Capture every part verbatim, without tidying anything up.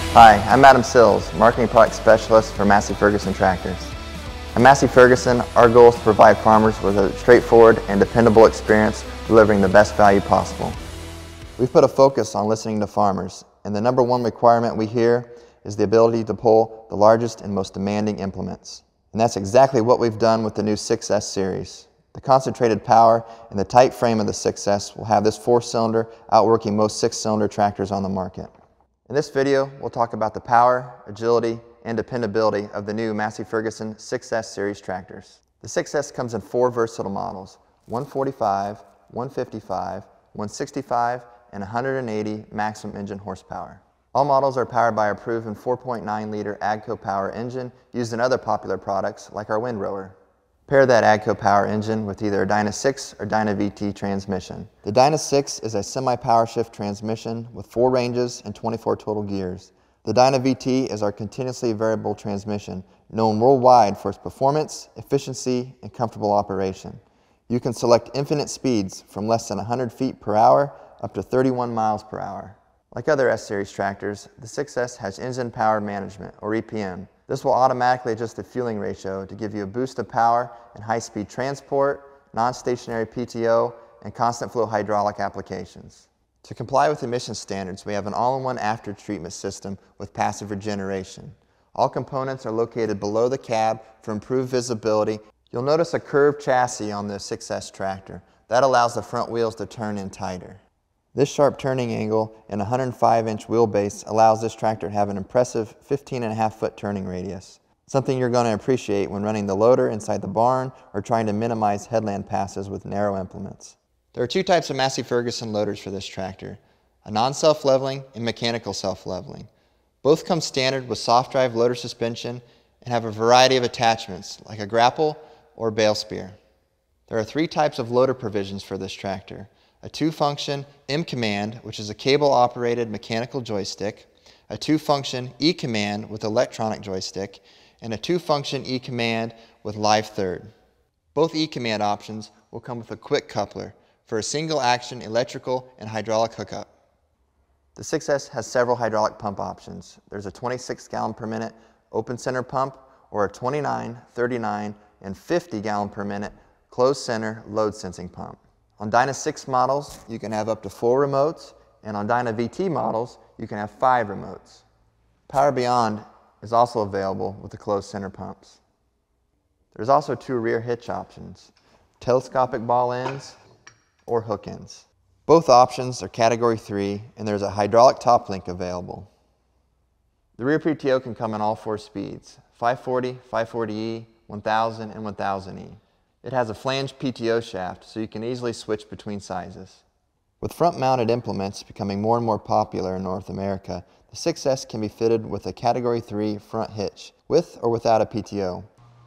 Hi, I'm Adam Sills, Marketing Product Specialist for Massey Ferguson Tractors. At Massey Ferguson, our goal is to provide farmers with a straightforward and dependable experience, delivering the best value possible. We've put a focus on listening to farmers, and the number one requirement we hear is the ability to pull the largest and most demanding implements. And that's exactly what we've done with the new six S series. The concentrated power and the tight frame of the six S will have this four-cylinder outworking most six-cylinder tractors on the market. In this video, we'll talk about the power, agility, and dependability of the new Massey Ferguson six S series tractors. The six S comes in four versatile models, one forty-five, one fifty-five, one sixty-five, and one hundred eighty maximum engine horsepower. All models are powered by our proven four point nine liter AGCO power engine used in other popular products like our windrower. Pair that AGCO power engine with either a Dyna six or Dyna V T transmission. The Dyna six is a semi-power shift transmission with four ranges and twenty-four total gears. The Dyna V T is our continuously variable transmission, known worldwide for its performance, efficiency, and comfortable operation. You can select infinite speeds from less than one hundred feet per hour up to thirty-one miles per hour. Like other S-Series tractors, the six S has engine power management, or E P M. This will automatically adjust the fueling ratio to give you a boost of power in high-speed transport, non-stationary P T O, and constant flow hydraulic applications. To comply with emission standards, we have an all-in-one after-treatment system with passive regeneration. All components are located below the cab for improved visibility. You'll notice a curved chassis on the six S tractor. That allows the front wheels to turn in tighter. This sharp turning angle and one hundred five inch wheelbase allows this tractor to have an impressive fifteen and a half foot turning radius, something you're going to appreciate when running the loader inside the barn or trying to minimize headland passes with narrow implements. There are two types of Massey Ferguson loaders for this tractor, a non-self-leveling and mechanical self-leveling. Both come standard with soft drive loader suspension and have a variety of attachments like a grapple or bale spear. There are three types of loader provisions for this tractor. A two-function M-Command, which is a cable-operated mechanical joystick, a two-function E-Command with electronic joystick, and a two-function E-Command with live third. Both E-Command options will come with a quick coupler for a single-action electrical and hydraulic hookup. The six S has several hydraulic pump options. There's a twenty-six gallon per minute open center pump or a twenty-nine, thirty-nine, and fifty gallon per minute closed center load sensing pump. On Dyna six models, you can have up to four remotes, and on Dyna V T models, you can have five remotes. Power Beyond is also available with the closed center pumps. There's also two rear hitch options, telescopic ball ends or hook ends. Both options are category three, and there's a hydraulic top link available. The rear P T O can come in all four speeds, five forty, five forty E, one thousand, and one thousand E. It has a flange P T O shaft, so you can easily switch between sizes. With front-mounted implements becoming more and more popular in North America, the six S can be fitted with a Category three front hitch, with or without a P T O.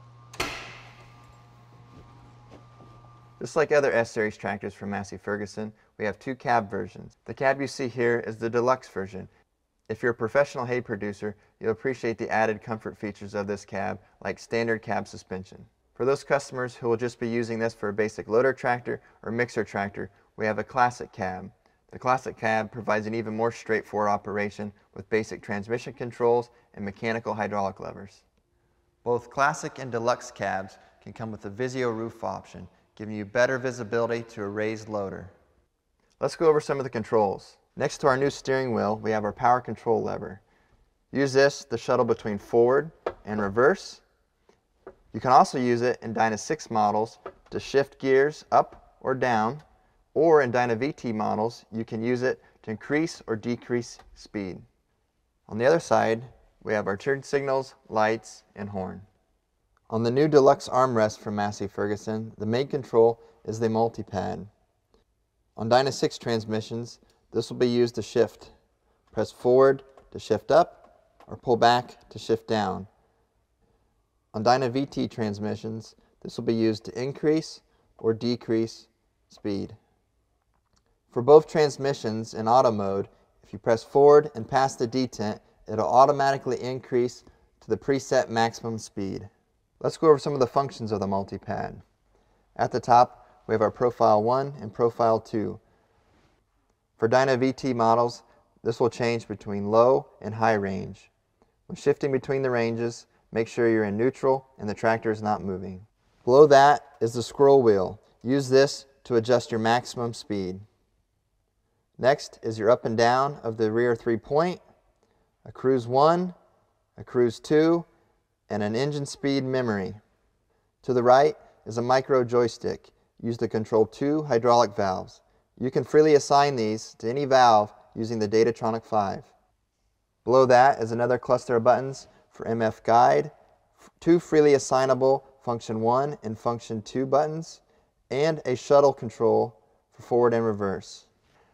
Just like other S-Series tractors from Massey Ferguson, we have two cab versions. The cab you see here is the deluxe version. If you're a professional hay producer, you'll appreciate the added comfort features of this cab, like standard cab suspension. For those customers who will just be using this for a basic loader tractor or mixer tractor, we have a classic cab. The classic cab provides an even more straightforward operation with basic transmission controls and mechanical hydraulic levers. Both classic and deluxe cabs can come with a Visio roof option, giving you better visibility to a raised loader. Let's go over some of the controls. Next to our new steering wheel, we have our power control lever. Use this to shuttle between forward and reverse. You can also use it in Dyna six models to shift gears up or down, or in Dyna V T models, you can use it to increase or decrease speed. On the other side, we have our turn signals, lights, and horn. On the new deluxe armrest from Massey Ferguson, the main control is the multi-pad. On Dyna six transmissions, this will be used to shift. Press forward to shift up, or pull back to shift down. On Dyna V T transmissions, this will be used to increase or decrease speed. For both transmissions in auto mode, if you press forward and pass the detent, it'll automatically increase to the preset maximum speed. Let's go over some of the functions of the multi-pad. At the top, we have our Profile one and Profile two. For Dyna V T models, This will change between low and high range. When shifting between the ranges, make sure you're in neutral and the tractor is not moving. Below that is the scroll wheel. Use this to adjust your maximum speed. Next is your up and down of the rear three point, a cruise one, a cruise two, and an engine speed memory. To the right is a micro joystick used to control two hydraulic valves. You can freely assign these to any valve using the Datatronic five. Below that is another cluster of buttons for M F guide, two freely assignable function one and function two buttons, and a shuttle control for forward and reverse.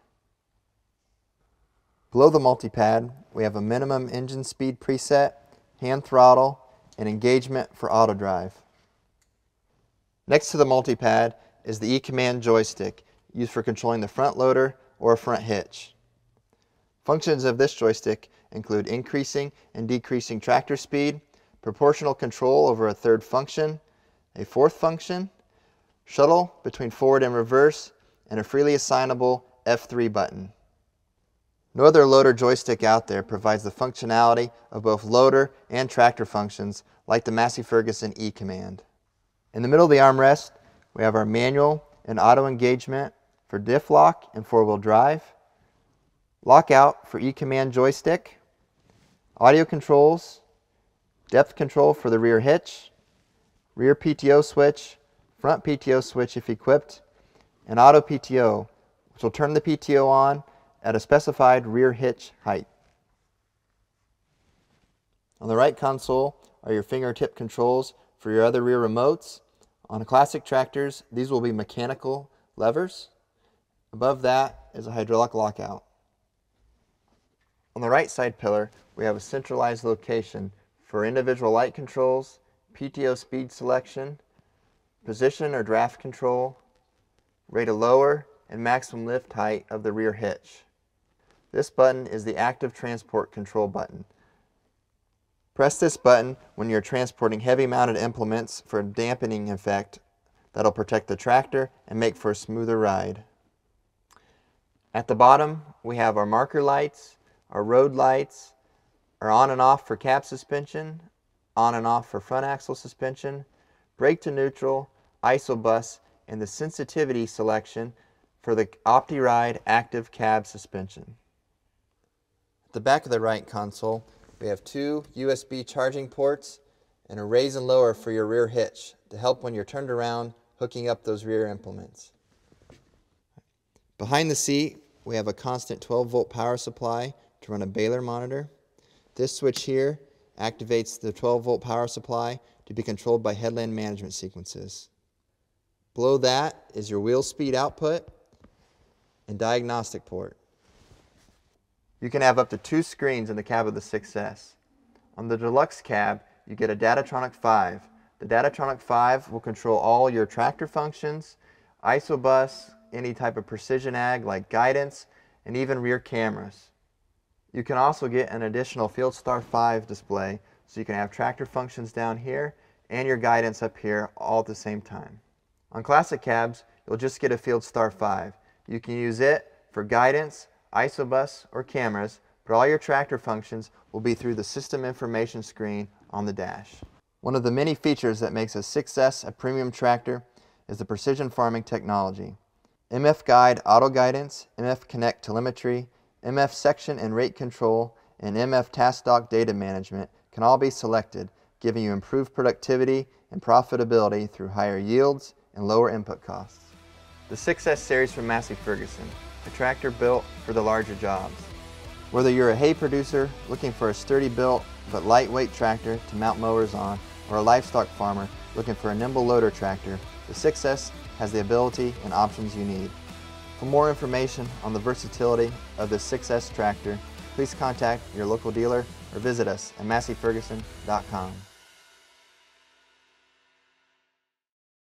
Below the multipad, we have a minimum engine speed preset, hand throttle, and engagement for auto drive. Next to the multipad is the E-Command joystick, used for controlling the front loader or front hitch. Functions of this joystick include increasing and decreasing tractor speed, proportional control over a third function, a fourth function, shuttle between forward and reverse, and a freely assignable F three button. No other loader joystick out there provides the functionality of both loader and tractor functions like the Massey Ferguson E-Command. In the middle of the armrest, we have our manual and auto engagement for diff lock and four-wheel drive, lockout for E-Command joystick, audio controls, depth control for the rear hitch, rear P T O switch, front P T O switch if equipped, and auto P T O, which will turn the P T O on at a specified rear hitch height. On the right console are your fingertip controls for your other rear remotes. On classic tractors, these will be mechanical levers. Above that is a hydraulic lockout. On the right side pillar, we have a centralized location for individual light controls, P T O speed selection, position or draft control, rate of lower, and maximum lift height of the rear hitch. This button is the active transport control button. Press this button when you're transporting heavy mounted implements for a dampening effect that'll protect the tractor and make for a smoother ride. At the bottom, we have our marker lights, our road lights, our on and off for cab suspension, on and off for front axle suspension, brake to neutral, I S O bus, and the sensitivity selection for the OptiRide active cab suspension. At the back of the right console, we have two U S B charging ports and a raise and lower for your rear hitch to help when you're turned around hooking up those rear implements. Behind the seat, we have a constant twelve volt power supply to run a baler monitor. This switch here activates the twelve volt power supply to be controlled by headland management sequences. Below that is your wheel speed output and diagnostic port. You can have up to two screens in the cab of the six S. On the deluxe cab, you get a Datatronic five. The Datatronic five will control all your tractor functions, I S O bus, any type of precision ag like guidance, and even rear cameras. You can also get an additional FieldStar five display, so you can have tractor functions down here and your guidance up here all at the same time. On classic cabs, you'll just get a FieldStar five. You can use it for guidance, I S O bus, or cameras, but all your tractor functions will be through the system information screen on the dash. One of the many features that makes a six S a premium tractor is the precision farming technology. M F Guide auto guidance, M F Connect telemetry, M F section and rate control, and M F task dock data management can all be selected, giving you improved productivity and profitability through higher yields and lower input costs. The six S series from Massey Ferguson, a tractor built for the larger jobs. Whether you're a hay producer looking for a sturdy built but lightweight tractor to mount mowers on, or a livestock farmer looking for a nimble loader tractor, the six S has the ability and options you need. For more information on the versatility of the six S tractor, please contact your local dealer or visit us at massey ferguson dot com.